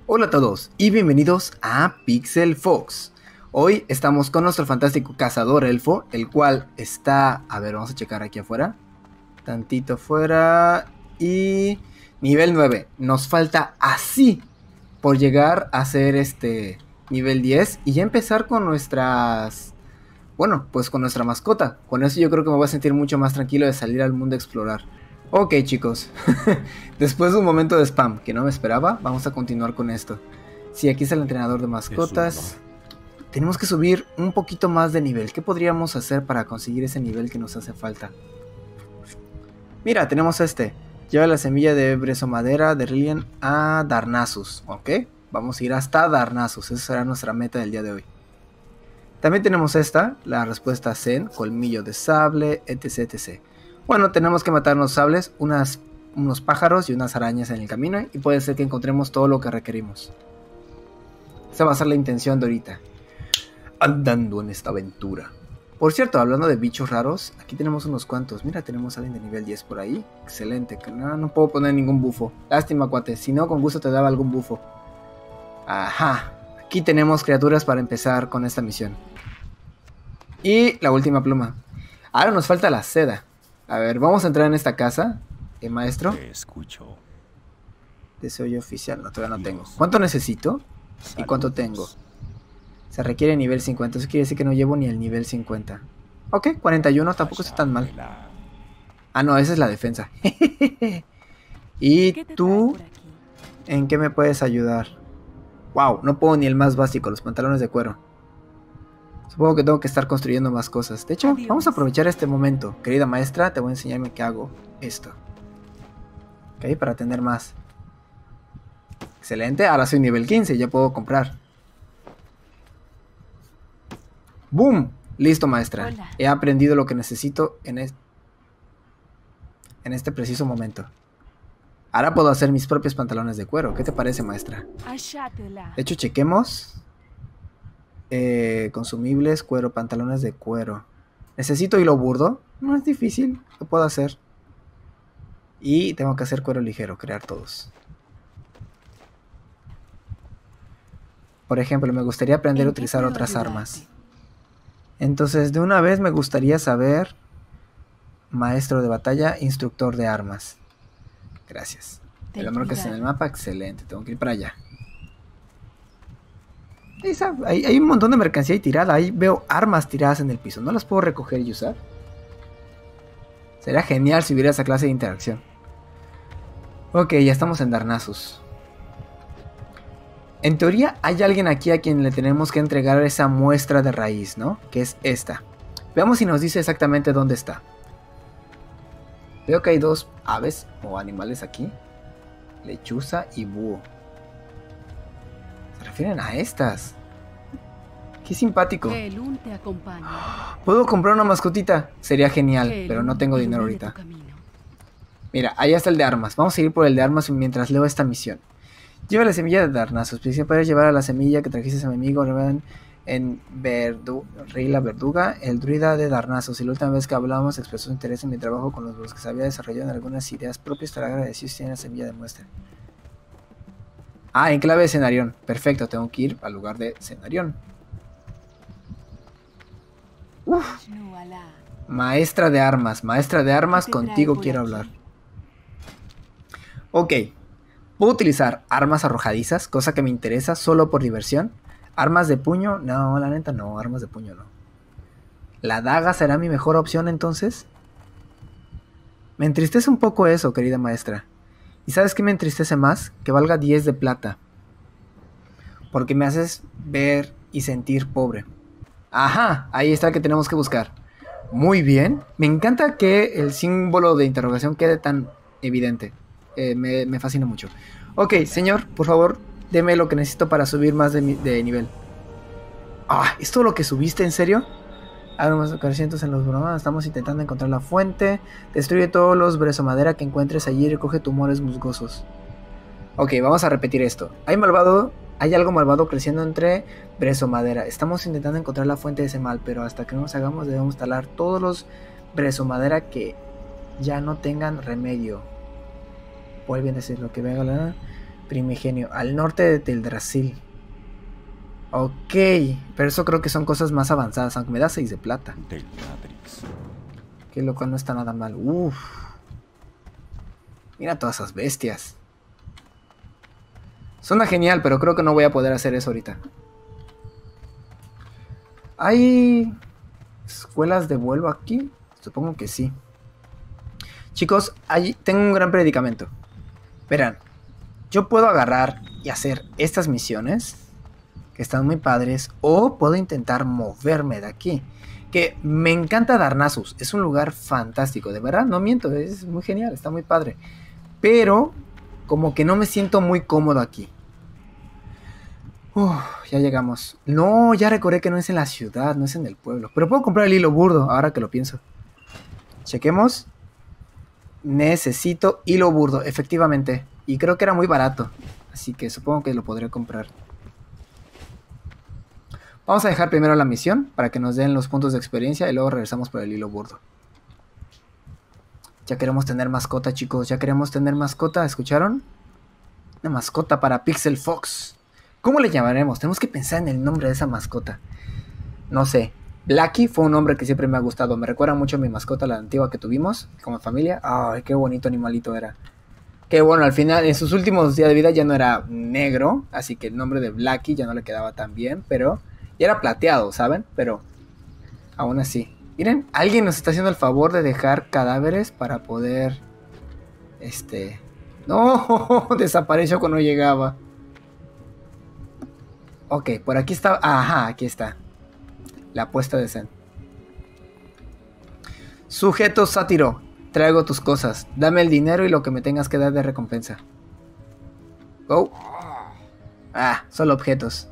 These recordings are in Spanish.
Hola a todos y bienvenidos a Pixel Fox. Hoy estamos con nuestro fantástico cazador elfo, el cual está... A ver, vamos a checar aquí afuera. Tantito afuera. Y... nivel 9. Nos falta así por llegar a ser nivel 10 y ya empezar con nuestras... Bueno, pues con nuestra mascota. Con eso yo creo que me voy a sentir mucho más tranquilo de salir al mundo a explorar. Ok, chicos, después de un momento de spam que no me esperaba, vamos a continuar con esto. Sí, aquí está el entrenador de mascotas. Tenemos que subir un poquito más de nivel. ¿Qué podríamos hacer para conseguir ese nivel que nos hace falta? Mira, tenemos Lleva la semilla de brezomadera de Rillian a Darnassus. Ok, vamos a ir hasta Darnassus. Esa será nuestra meta del día de hoy. También tenemos la respuesta Zen, colmillo de sable, etc, etc. Bueno, tenemos que matar unos sables, unos pájaros y unas arañas en el camino. Y puede ser que encontremos todo lo que requerimos. Esa va a ser la intención de ahorita. Andando en esta aventura. Por cierto, hablando de bichos raros, aquí tenemos unos cuantos. Mira, tenemos a alguien de nivel 10 por ahí. Excelente. No puedo poner ningún bufo. Lástima, cuate. Si no, con gusto te daba algún bufo. Ajá. Aquí tenemos criaturas para empezar con esta misión. Y la última pluma. Ahora nos falta la seda. A ver, vamos a entrar en esta casa, maestro. Te escucho. Deseo yo oficial, no, todavía no tengo. ¿Cuánto necesito? ¿Y cuánto tengo? Se requiere nivel 50, eso quiere decir que no llevo ni el nivel 50. Ok, 41, tampoco está tan mal. Ah, no, esa es la defensa. ¿Y tú? ¿En qué me puedes ayudar? Wow, no puedo ni el más básico, los pantalones de cuero. Supongo que tengo que estar construyendo más cosas. De hecho, vamos a aprovechar este momento. Querida maestra, te voy a enseñarme que hago esto. Ok, para tener más. Excelente, ahora soy nivel 15, ya puedo comprar. ¡Boom! Listo, maestra. Hola. He aprendido lo que necesito en este preciso momento. Ahora puedo hacer mis propios pantalones de cuero. ¿Qué te parece, maestra? De hecho, chequemos. Consumibles, cuero, pantalones de cuero. Necesito hilo burdo. No es difícil, lo puedo hacer. Y tengo que hacer cuero ligero, crear todos. Por ejemplo, me gustaría aprender a utilizar otras armas. Entonces, de una vez me gustaría saber... Maestro de batalla, instructor de armas. Gracias. El hombre que está en el mapa, excelente. Tengo que ir para allá. Hay un montón de mercancía ahí tirada. Ahí veo armas tiradas en el piso. ¿No las puedo recoger y usar? Sería genial si hubiera esa clase de interacción. Ok, ya estamos en Darnassus. En teoría hay alguien aquí a quien le tenemos que entregar esa muestra de raíz, ¿no? Que es esta. Veamos si nos dice exactamente dónde está. Veo que hay dos aves o animales aquí. Lechuza y búho. Se refieren a estas. Qué simpático. Puedo comprar una mascotita. Sería genial, pero no tengo dinero ahorita. Mira, ahí está el de armas. Vamos a ir por el de armas mientras leo esta misión. Lleva la semilla de Darnassus. Puedes llevar a la semilla que trajiste a mi amigo en Rila Verduga, el druida de Darnassus. Y la última vez que hablamos expresó su interés en mi trabajo con los bosques. Había desarrollado algunas ideas propias. Te lo agradecido si tiene la semilla de muestra. Ah, en clave de Cenarión. Perfecto, tengo que ir al lugar de Cenarión. Uf. Maestra de armas, contigo quiero hablar. Ok. ¿Puedo utilizar armas arrojadizas? Cosa que me interesa solo por diversión. ¿Armas de puño? No, la neta no, armas de puño no. ¿La daga será mi mejor opción entonces? Me entristece un poco eso, querida maestra. ¿Y sabes qué me entristece más? Que valga 10 de plata. Porque me haces ver y sentir pobre. Ajá, ahí está el que tenemos que buscar. Muy bien. Me encanta que el símbolo de interrogación quede tan evidente. Me fascina mucho. Ok, señor, por favor, deme lo que necesito para subir más de nivel. Ah, ¿es todo lo que subiste? ¿En serio? Armas carecientes en los bromas. Estamos intentando encontrar la fuente. Destruye todos los brezomadera que encuentres allí y recoge tumores musgosos. Ok, vamos a repetir esto. Hay algo malvado creciendo entre brezomadera. Estamos intentando encontrar la fuente de ese mal, pero hasta que no nos hagamos debemos talar todos los brezomadera que ya no tengan remedio. Vuelven a decir lo que venga la... Primigenio, al norte de Teldrassil. Ok, pero eso creo que son cosas más avanzadas, aunque me da 6 de plata. Que lo cual no está nada mal. Uff. Mira todas esas bestias. Suena genial, pero creo que no voy a poder hacer eso ahorita. ¿Hay escuelas de vuelo aquí? Supongo que sí. Chicos, tengo un gran predicamento. Verán, yo puedo agarrar y hacer estas misiones, que están muy padres, o puedo intentar moverme de aquí. Que me encanta Darnassus, es un lugar fantástico, de verdad, no miento, es muy genial, está muy padre. Pero, como que no me siento muy cómodo aquí. Ya llegamos. No, ya recordé que no es en la ciudad, no es en el pueblo. Pero puedo comprar el hilo burdo, ahora que lo pienso. Chequemos. Necesito hilo burdo, efectivamente. Y creo que era muy barato. Así que supongo que lo podré comprar. Vamos a dejar primero la misión para que nos den los puntos de experiencia y luego regresamos por el hilo burdo. Ya queremos tener mascota, chicos. Ya queremos tener mascota, ¿escucharon? Una mascota para Pixel Fox. ¿Cómo le llamaremos? Tenemos que pensar en el nombre de esa mascota. No sé. Blackie fue un nombre que siempre me ha gustado. Me recuerda mucho a mi mascota, la antigua que tuvimos como familia. Ay, qué bonito animalito era. Que bueno, al final, en sus últimos días de vida ya no era negro. Así que el nombre de Blackie ya no le quedaba tan bien. Pero ya era plateado, ¿saben? Pero aún así. Miren, alguien nos está haciendo el favor de dejar cadáveres para poder... No, desapareció cuando llegaba. Ok, por aquí está... Ajá, aquí está. La apuesta de Zen. Sujeto sátiro. Traigo tus cosas. Dame el dinero y lo que me tengas que dar de recompensa. Go. Ah, solo objetos.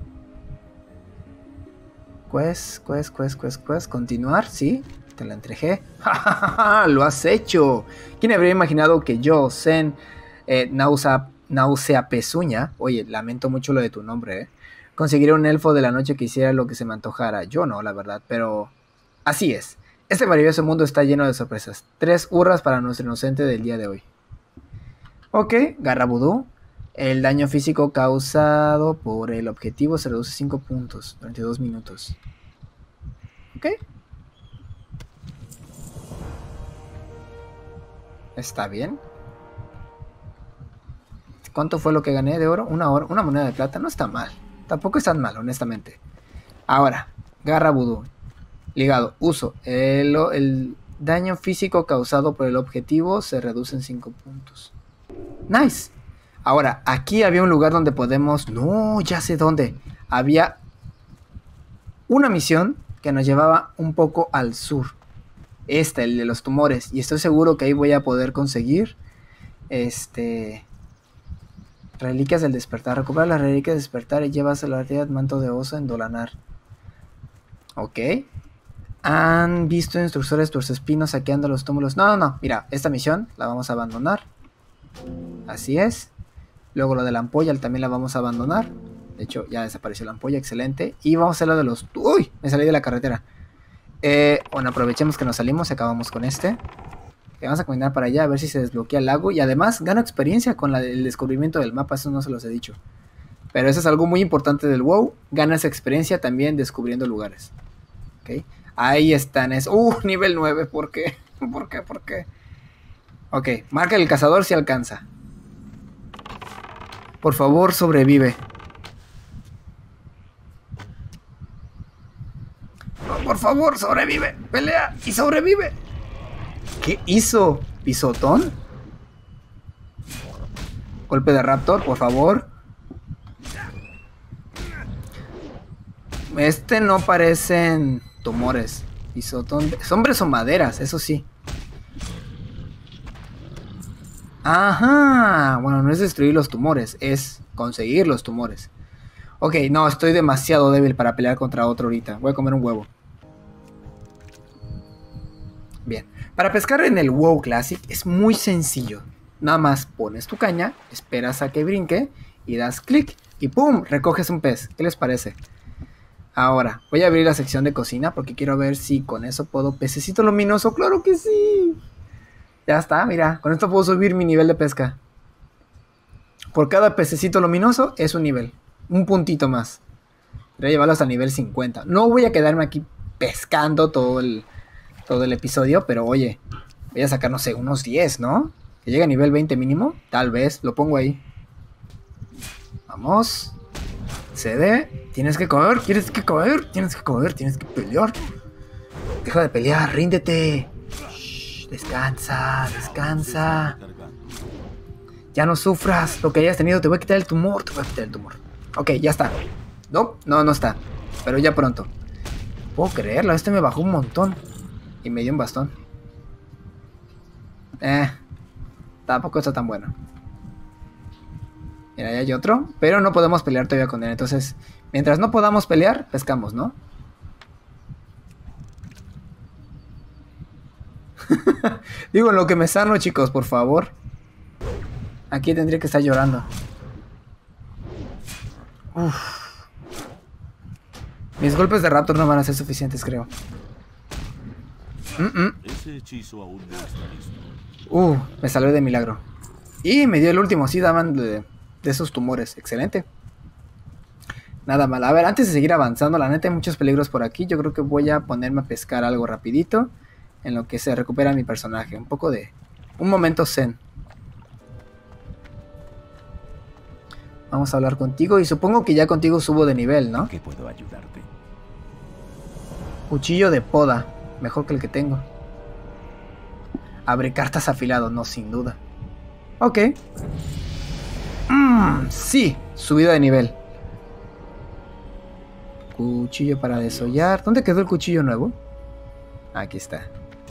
Quest. Continuar, sí. Te la entregué. Lo has hecho. ¿Quién habría imaginado que yo, Zen, Náusea Pezuña, oye, lamento mucho lo de tu nombre, conseguiría un elfo de la noche que hiciera lo que se me antojara? Yo no, la verdad, pero así es. Este maravilloso mundo está lleno de sorpresas. 3 hurras para nuestro inocente del día de hoy. Ok, garra vudú. El daño físico causado por el objetivo se reduce 5 puntos durante 2 minutos. Ok. Está bien. ¿Cuánto fue lo que gané de oro? Una moneda de plata. No está mal. Tampoco es tan mal, honestamente. Ahora, garra vudú. Ligado, uso. El daño físico causado por el objetivo se reduce en 5 puntos. Nice. Ahora, aquí había un lugar donde podemos... No, ya sé dónde. Había una misión que nos llevaba un poco al sur. El de los tumores. Y estoy seguro que ahí voy a poder conseguir... Reliquias del despertar. Recupera las reliquias del despertar y llevas a la realidad manto de oso en Dolanar. Ok. Han visto instructores tuercespinos saqueando los túmulos. No. Mira, esta misión la vamos a abandonar. Así es. Luego lo de la ampolla también la vamos a abandonar. De hecho, ya desapareció la ampolla. Excelente. Y vamos a hacer lo de los... ¡Uy! Me salí de la carretera. Bueno, aprovechemos que nos salimos y acabamos con este. Vamos a caminar para allá a ver si se desbloquea el lago. Y además gano experiencia con el descubrimiento del mapa. Eso no se los he dicho. Pero eso es algo muy importante del WoW. Ganas experiencia también descubriendo lugares. Ok. Ahí están. Nivel 9. ¿Por qué? ¿Por qué? Ok. Marca el cazador si alcanza. Por favor, sobrevive. Oh, por favor, sobrevive. Pelea y sobrevive. ¿Qué hizo? ¿Pisotón? Golpe de raptor, por favor. No parecen tumores. Pisotón. Hombres o maderas, eso sí. Ajá. Bueno, no es destruir los tumores, es conseguir los tumores. Ok, no, estoy demasiado débil para pelear contra otro ahorita. Voy a comer un huevo. Bien. Para pescar en el WoW Classic es muy sencillo. Nada más pones tu caña, esperas a que brinque y das clic y ¡pum! Recoges un pez. ¿Qué les parece? Ahora, voy a abrir la sección de cocina porque quiero ver si con eso puedo... Pececito luminoso, ¡claro que sí! Ya está, mira, con esto puedo subir mi nivel de pesca. Por cada pececito luminoso es un nivel. Un puntito más. Voy a llevarlo hasta el nivel 50. No voy a quedarme aquí pescando todo el episodio, pero oye, voy a sacar, no sé, unos 10, ¿no? Que llegue a nivel 20 mínimo. Tal vez, lo pongo ahí. Vamos. CD. Tienes que correr, tienes que correr, tienes que correr, tienes que pelear. Deja de pelear, ríndete. Shh, descansa, descansa. Ya no sufras lo que hayas tenido. Te voy a quitar el tumor, te voy a quitar el tumor. Ok, ya está. No, no está. Pero ya pronto. Puedo creerlo, este me bajó un montón. Y me dio un bastón. Tampoco está tan bueno. Mira, ya hay otro. Pero no podemos pelear todavía con él. Entonces, mientras no podamos pelear, pescamos, ¿no? Digo, en lo que me sano, chicos, por favor. Aquí tendría que estar llorando. Uf. Mis golpes de Raptor no van a ser suficientes, creo. Ese hechizo aún no está listo. Me salvé de milagro. Y me dio el último, sí, daban de esos tumores. Excelente. Nada mal. A ver, antes de seguir avanzando, la neta hay muchos peligros por aquí. Yo creo que voy a ponerme a pescar algo rapidito. En lo que se recupera mi personaje. Un poco de... un momento zen. Vamos a hablar contigo. Y supongo que ya contigo subo de nivel, ¿no? ¿Qué puedo ayudarte? Cuchillo de poda. Mejor que el que tengo. Abre cartas afilado. No, sin duda. Ok. Sí. Subida de nivel. Cuchillo para desollar. ¿Dónde quedó el cuchillo nuevo? Aquí está.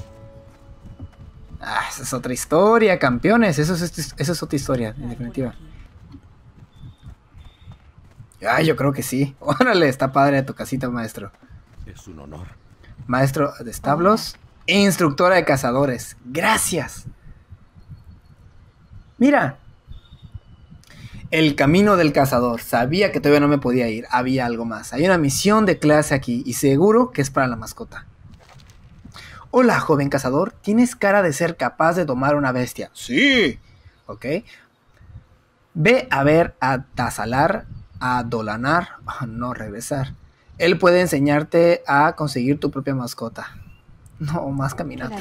Esa es otra historia, campeones. Eso es otra historia, en definitiva. Yo creo que sí. Órale, está padre tu casita, maestro. Es un honor. Maestro de establos. Instructora de cazadores. Gracias. Mira. El camino del cazador. Sabía que todavía no me podía ir. Había algo más. Hay una misión de clase aquí. Y seguro que es para la mascota. Hola, joven cazador. Tienes cara de ser capaz de domar una bestia. Sí. Ok. Ve a ver a Tazalar, a Dolanar. No, regresar. Él puede enseñarte a conseguir tu propia mascota. No, más caminatas.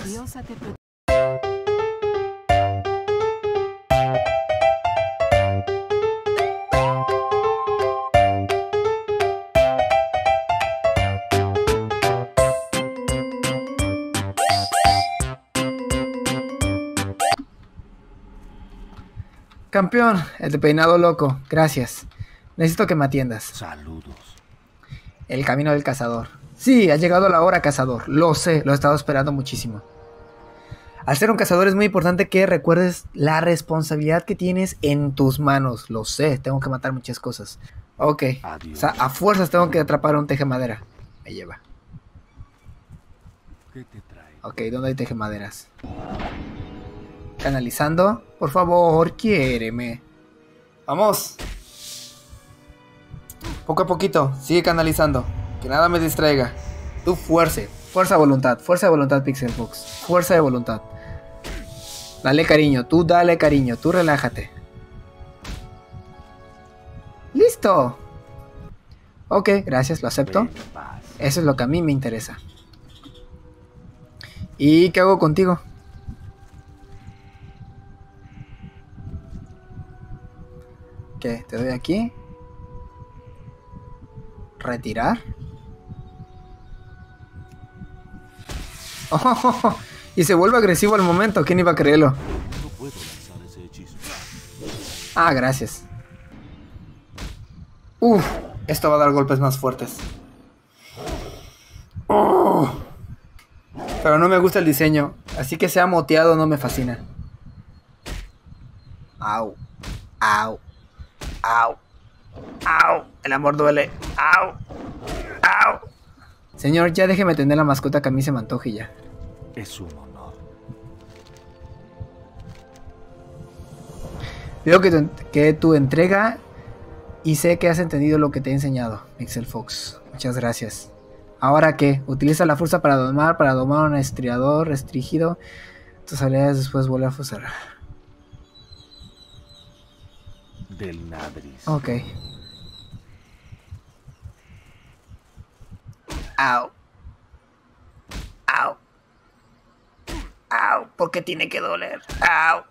Campeón, el de peinado loco, gracias. Necesito que me atiendas. Saludos. El camino del cazador. Sí, ha llegado la hora, cazador. Lo sé, lo he estado esperando muchísimo. Al ser un cazador es muy importante que recuerdes la responsabilidad que tienes en tus manos. Lo sé, tengo que matar muchas cosas. Ok. Adiós. O sea, a fuerzas tengo que atrapar a un tejemadera. Me lleva. ¿Qué te trae? Ok, ¿dónde hay tejemaderas? Canalizando. Por favor, quiéreme. Vamos. Poco a poquito, sigue canalizando. Que nada me distraiga. Tú fuerza. Fuerza de voluntad, Pixel Fox. Fuerza de voluntad. Dale cariño, tú relájate. ¡Listo! Ok, gracias, lo acepto. Eso es lo que a mí me interesa. ¿Y qué hago contigo? ¿Qué? ¿Te doy aquí? ¿Retirar? Oh, y se vuelve agresivo al momento. ¿Quién iba a creerlo? No puedo lanzar ese hechizo. Ah, gracias. Esto va a dar golpes más fuertes. Pero no me gusta el diseño. Así que sea moteado no me fascina. Au. Au. Au. Au. El amor duele. Au. Au. Señor, ya déjeme tener la mascota que a mí se me antoje ya. Es un honor. Veo que tu entrega y sé que has entendido lo que te he enseñado, Pixel Fox. Muchas gracias. ¿Ahora qué? Utiliza la fuerza para domar a un estriador restringido. Tus habilidades después vuelve a fusar. del Nadris. Ok. Au. Au. Au. ¿Por qué tiene que doler? Au.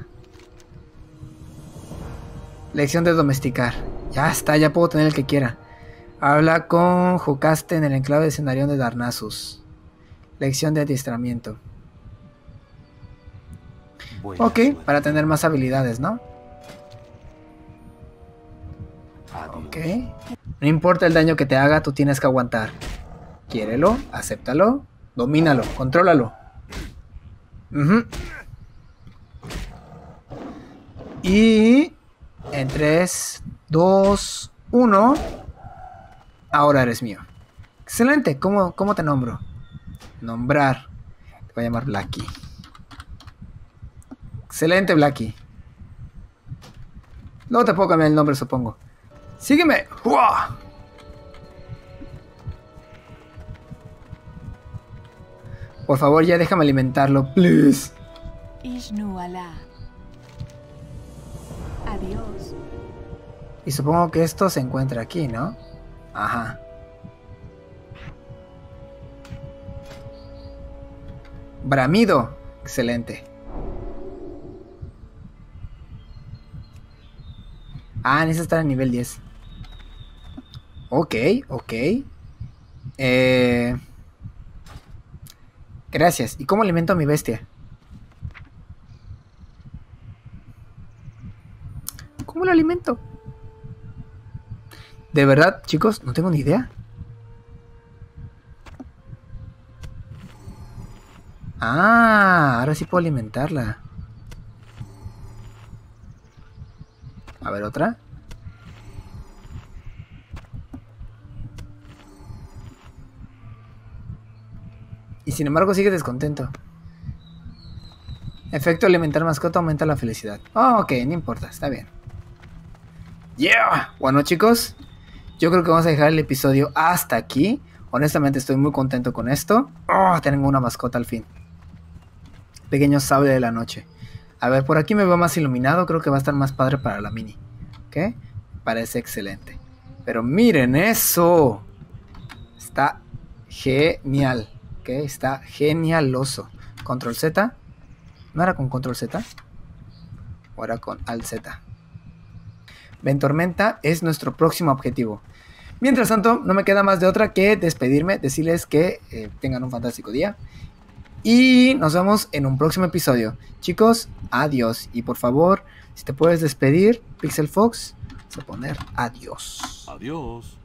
Lección de domesticar. Ya está, ya puedo tener el que quiera. Habla con Jocaste en el enclave de Cenarión de Darnassus. Lección de adiestramiento. Buena Ok, suerte. para tener más habilidades, ¿no? Adiós. Ok. No importa el daño que te haga, tú tienes que aguantar. Quiérelo, acéptalo, domínalo, contrólalo. Ujú. Y en 3, 2, 1. Ahora eres mío. Excelente. ¿Cómo te nombro? Nombrar. Te voy a llamar Blacky. Excelente, Blacky. Luego te puedo cambiar el nombre, supongo. ¡Sígueme! ¡Uah! Por favor, ya déjame alimentarlo, please. Ishnu Alá. Adiós. Y supongo que esto se encuentra aquí, ¿no? Ajá. Bramido. Excelente. Ah, necesita estar a nivel 10. Ok, ok. Gracias. ¿Y cómo alimento a mi bestia? ¿Cómo lo alimento? De verdad, chicos, no tengo ni idea. Ah, ahora sí puedo alimentarla. A ver, otra. Y sin embargo sigue descontento. Efecto alimentar mascota aumenta la felicidad. Oh, ok, no importa, está bien. Yeah. Bueno, chicos, yo creo que vamos a dejar el episodio hasta aquí. Honestamente estoy muy contento con esto. Oh, tengo una mascota al fin. Pequeño sable de la noche. A ver, por aquí me veo más iluminado. Creo que va a estar más padre para la mini. ¿Ok? Parece excelente. Pero miren eso. Está genial. ¿Ok? Está genialoso. Control Z. ¿No era con Control Z? ¿O era con Alt Z? Ventormenta es nuestro próximo objetivo. Mientras tanto, no me queda más de otra que despedirme. Decirles que tengan un fantástico día. Y nos vemos en un próximo episodio. Chicos, adiós. Y por favor, si te puedes despedir, Pixel Fox, vas a poner adiós. Adiós.